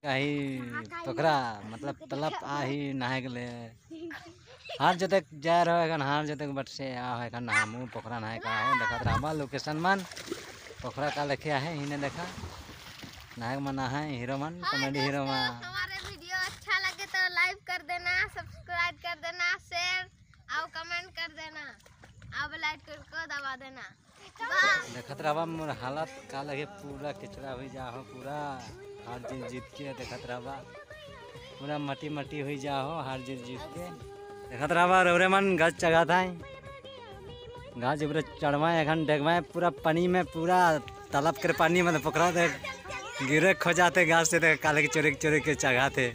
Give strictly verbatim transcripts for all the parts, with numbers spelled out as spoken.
कहीं पोखरा मतलब तलब आ ही नहाए गले हार जो तक जा रहा है हार जो तक बट से आ है नहामू पोखरा नहाए का हो देखा रहा लोकेशन मन पोखरा का लिखे है ही ने देखा नायक मना है हीरो मन कॉमेडी हीरो मन। हमारे वीडियो अच्छा लगे तो लाइक कर देना, सब्सक्राइब कर देना, शेयर और कमेंट कर देना, अब लाइक को दबा देना। देखत रहा मोर हालत का लगे पूरा किचड़ा हो जा हो पूरा हार जीत जीत के देखत रहा पूरा मटी मटी हो जा हो हार जीत जीत के देखत रहा रौरे मन गज चढ़ा था गाछ ऊपर चढ़वाए एखन देखवाए पूरा पानी में पूरा तालाब के पानी में पोखरा थे गिरे खो जाते गाछ से काले के चोरी चोरी के चढ़ाते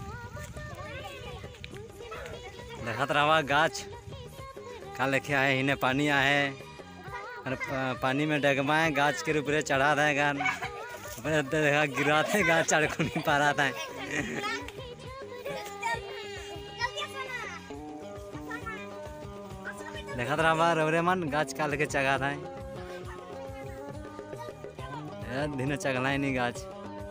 देखत रहा गाछ का लेके आए इन्हें पानी आए और पानी में डगमाए गाछ के ऊपर चढ़ा था गान देखा गिरा थे गाछ चढ़ को नहीं पा रहा था। देखा रहा रौरे मन गाछ का लेके चढ़ा था दिन चगला ही नहीं गाछ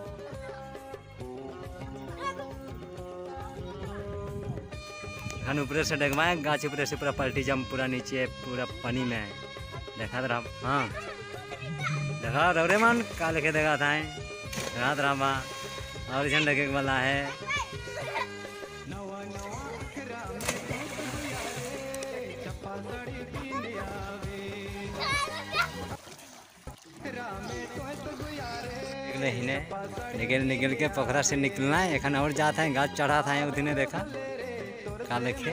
ऊपर से डगमाए गाछ ऊपर से पूरा पलटी जम पूरा नीचे पूरा पानी में देखा रहा। हाँ देखा रौरे मन का लेके देखा था देखा रहा और झंडा के वाला है निकल निकल के पोखरा से निकलना है एखन और जाता है गाछ चढ़ा था उतने देखा का लेके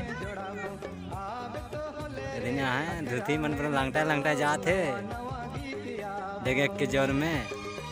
है धुती मन पर लंगटा लंगटा जाते देखे के जोर में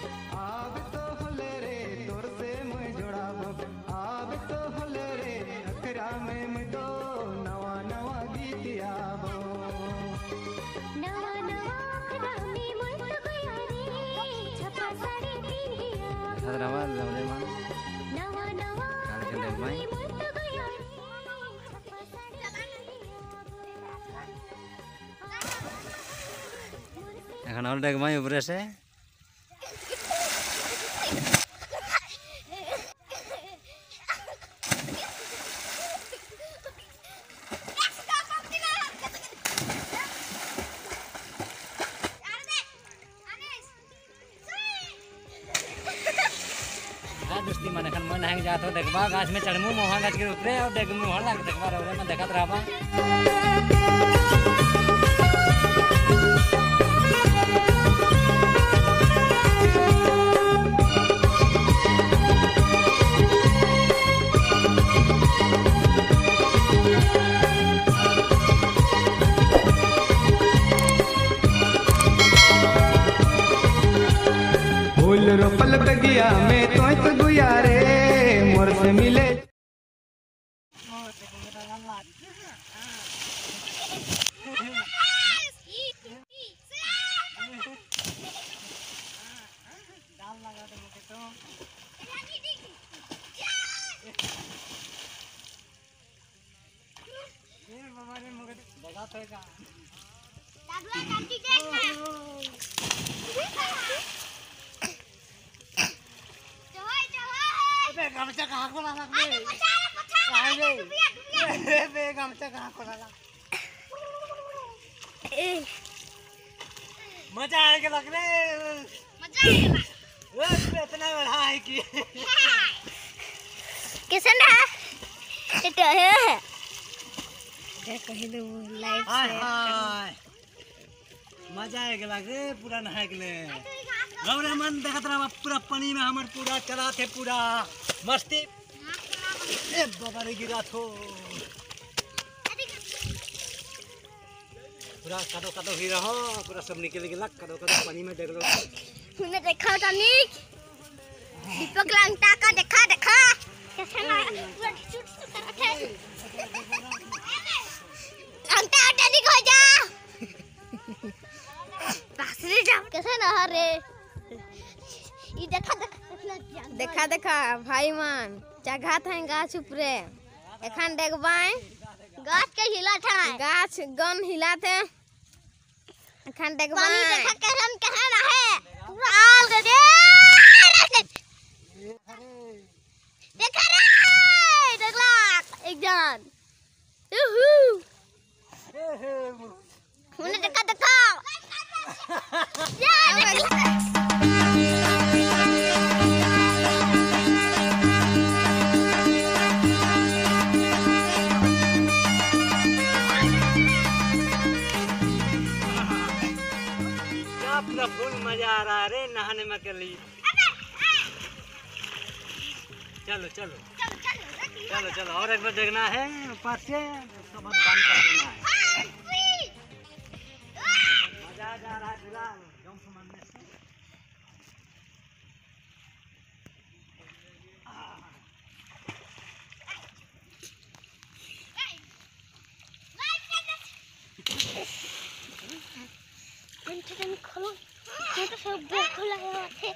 এখন और डगमाई ऊपर से दोस्ती मन एखन मन हैंग जात हो देखबा गाछ में चढ़मू मोहा गाछ के ऊपर और देखमू हर लाग देखबा रे मन देखत रहबा फूल रोपल बगिया में तो तो गुयारे मोर से मिले गमछा कहाँ को लगा बे गमछा कहाँ को लगा मजा आएगा लग रहे मजा आएगा इतना बड़ा है कि कैसे ना इतना है क्या कह दो लाइव से मजा आएगा लग रहे पूरा नहाए गले गौरे मन देखत रहा पूरा पानी में हमर पूरा चला थे पूरा मस्ती ए बाबा रे गिरा थो पूरा कदो कदो ही रहो पूरा सब निकल गया कदो कदो पानी में डर लो तूने देखा था निक दीपक लंगटा का देखा देखा कैसे ना पूरा शूट कर रखे लंगटा हटा निक हो जा पासरी जा कैसे ना रे ये देखा देखा देखा देखा भाई मन जगह था गाछ ऊपरे एखन देखबाई गाछ के हिला था गाछ गन हिला थे एखन देखबाई पानी देखा कैसन कहां रहे पूरा आल गे देखा रे देखला एक जान उहू मुन्ने देखा देखा पूरा फुल मजा आ रहा है रे नहाने में के लिए। चलो चलो चलो चलो और एक बार देखना है ऊपर से, उसके बाद बंद कर देना है। मजा जा रहा है पूरा जंप मारने से। खोलो तो सब खोला है।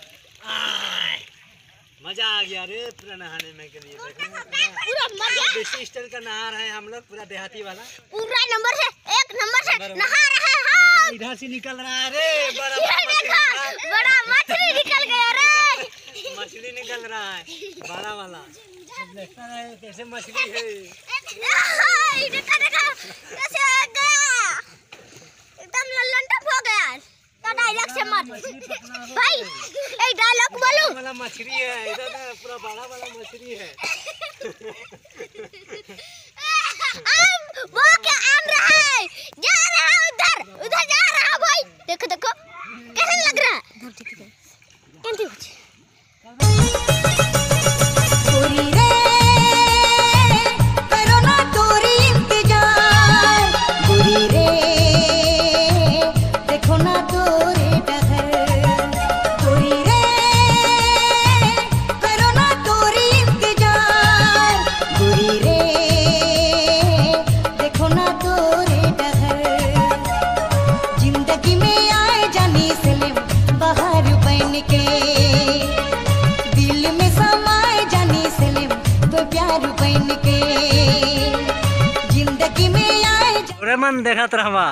मजा आ गया रे पूरा नहाने में के लिए। पूरा मजा देसी स्टाइल का नहा रहे हैं हम लोग, पूरा देहाती वाला। पूरा नंबर से एक नंबर से नंबर नहा रहे हैं। इधर से निकल रहा है रे बड़ा ये देखा बड़ा मछली निकल गया रे। मछली निकल रहा है बड़ा वाला। देखता है कैसे मछली है। ये देखा देखा कैसे आ गया, एकदम लल्लनटप हो गया। तो डायलॉग से मत भाई, एक डायलॉग बोलूं। वाला मछली है इधर ना, पूरा बड़ा वाला मछली है। अब वो क्या आन रहा है, जा रहा है उधर उधर जा रहा है भाई। देखो देखो कैसे लग रहा है। कैंती हो गोरी रे करो ना तोरी इंतजार, गोरी रे देखो ना तोरे डगर, गोरी रे करो ना तोरी इंतजार, गोरी रे देखो ना तोरे डगर। जिंदगी में आए जानी सलेम बाहर बन के, दिल में समाए जानी सलेम तो प्यार बन के, जिंदगी में आए रे मन देखा तो रहवा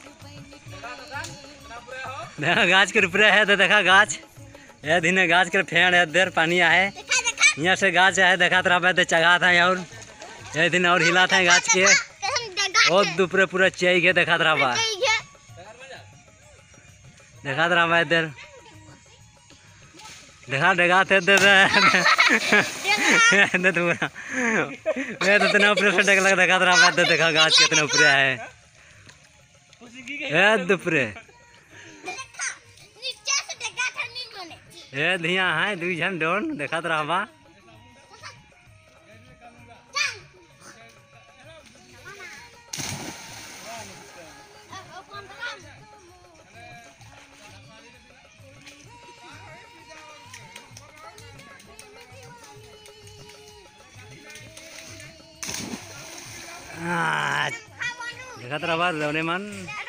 देखा गाछ के ऊपर है तो देखा गाछ ये दिन गाछ के फेड़ है, देर पानी है यहाँ से गाछ है। देखा तो रहवा तो चढ़ा था और ये दिन और हिला था गाछ के और दूपरे पूरा चाहिए के। देखा तो रहवा देखा तो रहवा इधर देखा देखा थे इधर इधर पूरा मैं तो इतना ऊपर से देख लगा। देखा तो रहवा इधर देखा गाछ कितना ऊपर है ए दूपरे ए धिया है दुई झन डोन। देखा तो रहवा देखा तो रहवा रौने मन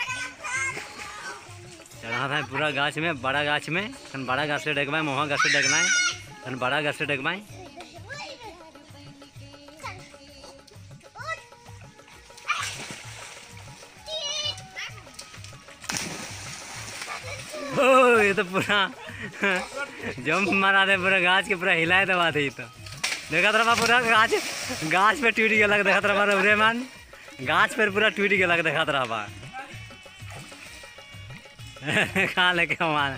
चढ़ा था पूरा गाछ में, बड़ा गाछ में। खन बड़ा गाछ से डगवाए, मोहा गाछ से डगना है, खन बड़ा गाछ से डगवाए। ओ ये तो पूरा जंप मारा थे पूरा गाछ के, पूरा हिलाए तो बात ही। तो देखा था पूरा गाछ गाछ पे टूट गया लग। देखा था रे मान गाछ पर पूरा टूट गया लग। देखा था कहाँ लेके हमारा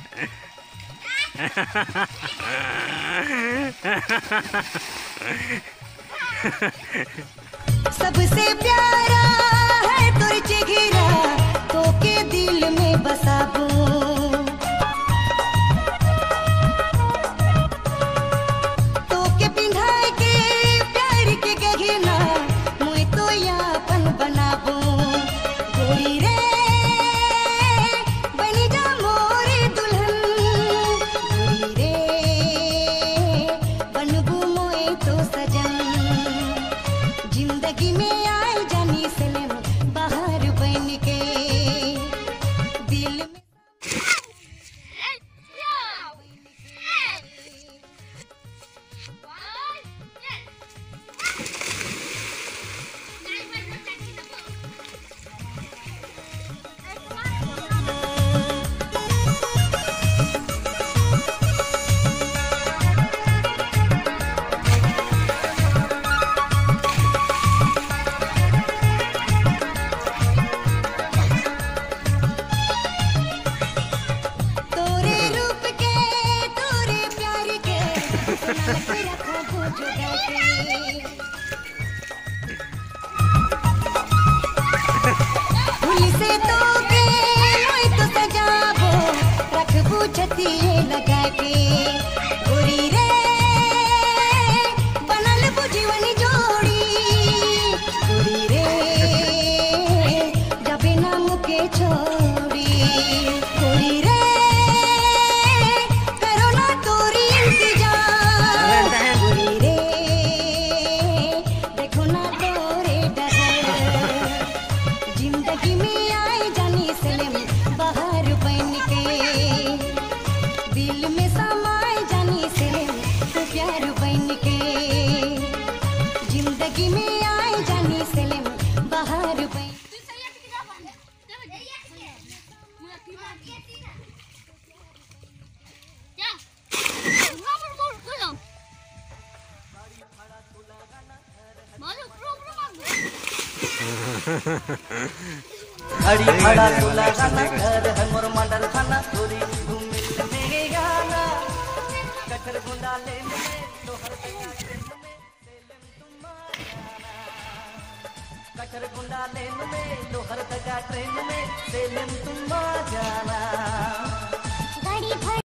सबसे प्यारा है तोर जिगरा, तो के दिल में बसाबू, तो के पिंधाए के प्यार के गहना मुई तो यापन बनाबू। गोरी रे बनी जा मोरे दुल्हन, गोरी रे बनबू मोए तो सजन, जिंदगी में आए जानी जोगा के फूल से तो के मोई तो सजाबो रखबू छतिए लगा के गोरी रे बनल बु जीवन जोड़ी गोरी रे जबे नाम के छोड़ी गोरी रे करो ना तोरी इंतजार गोरी रे देखो ना तोरे डगर जिंदगी में आए जानी सलेम बाहर बन के दिल में समाए जानी सलेम तो प्यार बन के जिंदगी में आए जानी सलेम बाहर बन गाड़ी भाड़ा तुला गाना घर है मोर मंडल थाना थोड़ी घूमिल में गाना कठर गुंडा ले में लोहर तका ट्रेन में सेलम तुम जाना कठर गुंडा ले में लोहर तका ट्रेन में सेलम तुम जाना।